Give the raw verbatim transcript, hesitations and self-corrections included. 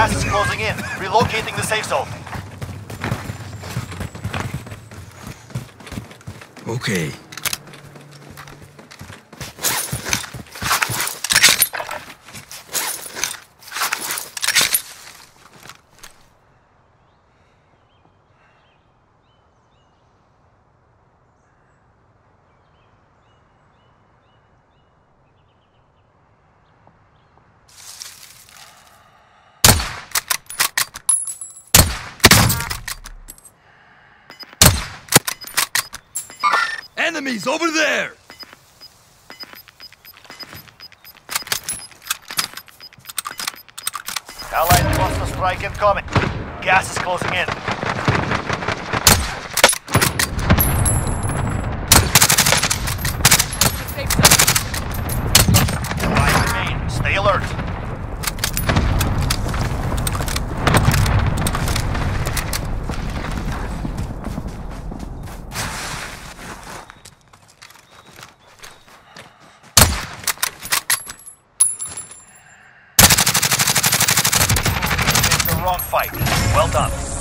Gas is closing in. Relocating the safe zone. Okay. Enemies over there! Allied cluster strike incoming. Gas is closing in. Five remain. Stay alert. Wrong fight. Well done.